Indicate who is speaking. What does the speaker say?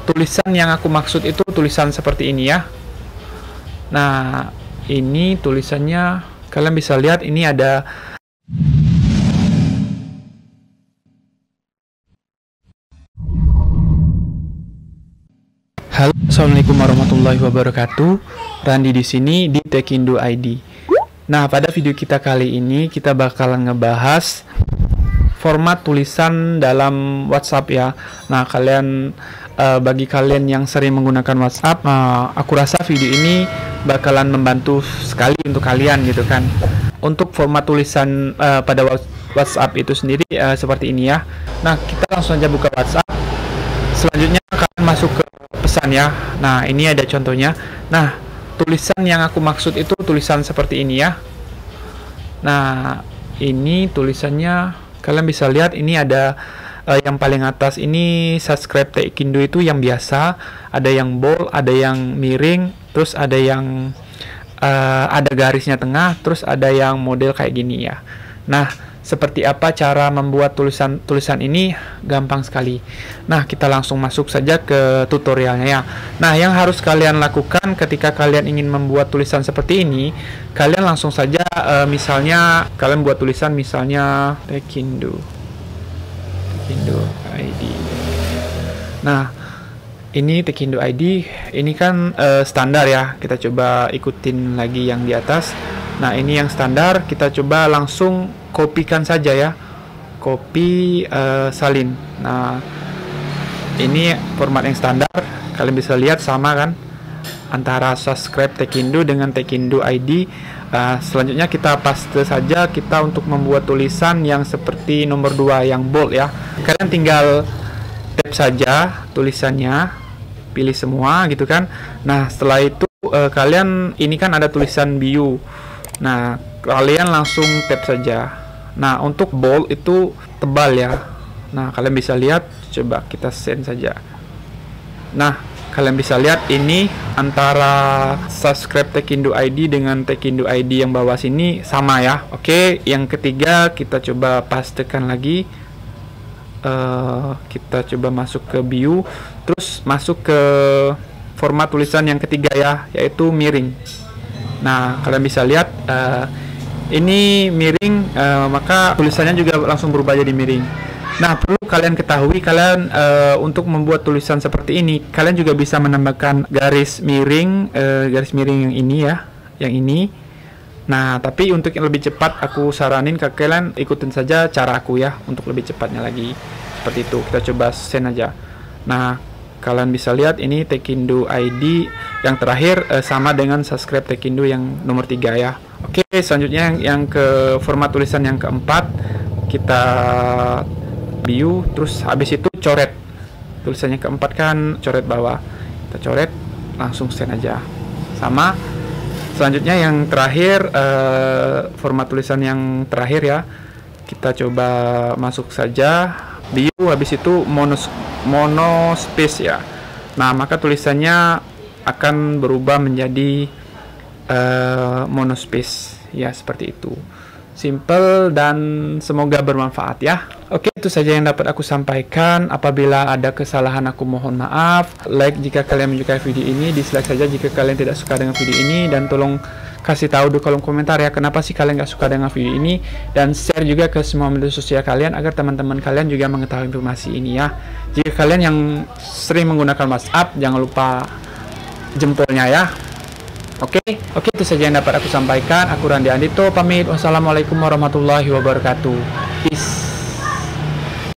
Speaker 1: tulisan yang aku maksud itu tulisan seperti ini ya. Nah, ini tulisannya kalian bisa lihat, ini ada Halo, assalamualaikum warahmatullahi wabarakatuh. Randi di sini di Tekindo ID. Nah, pada video kita kali ini kita bakalan ngebahas format tulisan dalam WhatsApp ya. Nah, bagi kalian yang sering menggunakan WhatsApp, aku rasa video ini bakalan membantu sekali untuk kalian gitu kan. Untuk format tulisan pada WhatsApp itu sendiri seperti ini ya. Nah, kita langsung aja buka WhatsApp. Selanjutnya kalian masuk ke pesan ya. Nah, ini ada contohnya. Nah, tulisan yang aku maksud itu tulisan seperti ini ya. Nah, ini tulisannya kalian bisa lihat, ini ada yang paling atas ini subscribe Tekindo itu yang biasa, ada yang bold, ada yang miring, terus ada yang ada garisnya tengah, terus ada yang model kayak gini ya. Nah, seperti apa cara membuat tulisan ini? Gampang sekali. Nah, kita langsung masuk saja ke tutorialnya ya. Nah, yang harus kalian lakukan ketika kalian ingin membuat tulisan seperti ini, kalian langsung saja misalnya kalian buat tulisan misalnya Tekindo ID. Nah, ini Tekindo ID, ini kan standar ya. Kita coba ikutin lagi yang di atas. Nah, ini yang standar, kita coba langsung kopikan saja ya. Copy salin. Nah, ini format yang standar. Kalian bisa lihat sama kan antara subscribe Tekindo dengan Tekindo ID. Selanjutnya kita paste saja kita untuk membuat tulisan yang seperti nomor 2 yang bold ya. Kalian tinggal tap saja tulisannya, pilih semua gitu kan. Nah, setelah itu kalian ini kan ada tulisan bio. Nah, kalian langsung tap saja. Nah, untuk bold itu tebal ya. Nah, kalian bisa lihat, coba kita send saja. Nah, kalian bisa lihat ini antara subscribe Tekindo ID dengan Tekindo ID yang bawah sini sama ya. Oke, yang ketiga kita coba pastekan lagi. Kita coba masuk ke bio, terus masuk ke format tulisan yang ketiga ya, yaitu miring. Nah, kalian bisa lihat ini miring, maka tulisannya juga langsung berubah jadi miring. Nah, perlu kalian ketahui, kalian untuk membuat tulisan seperti ini, kalian juga bisa menambahkan garis miring yang ini ya, yang ini. Nah, tapi untuk yang lebih cepat, aku saranin ke kalian ikutin saja cara aku ya, untuk lebih cepatnya lagi. Seperti itu, kita coba send aja. Nah, kalian bisa lihat ini Tekindo ID yang terakhir sama dengan subscribe Tekindo yang nomor 3 ya. Oke, selanjutnya yang ke format tulisan yang keempat, kita bio, terus habis itu coret. Tulisannya keempat kan coret bawah, kita coret, langsung send aja. Sama. Selanjutnya yang terakhir format tulisan yang terakhir ya, kita coba masuk saja bio, habis itu mono space ya. Nah, maka tulisannya akan berubah menjadi mono space ya, seperti itu. Simple dan semoga bermanfaat ya. Oke, itu saja yang dapat aku sampaikan. Apabila ada kesalahan aku mohon maaf. Like jika kalian menyukai video ini, dislike saja jika kalian tidak suka dengan video ini, dan tolong kasih tahu di kolom komentar ya kenapa sih kalian gak suka dengan video ini, dan share juga ke semua media sosial kalian agar teman-teman kalian juga mengetahui informasi ini ya. Jika kalian yang sering menggunakan WhatsApp, jangan lupa jempolnya ya. Oke, itu saja yang dapat aku sampaikan. Aku Randi Andito pamit. Wassalamualaikum warahmatullahi wabarakatuh. Peace.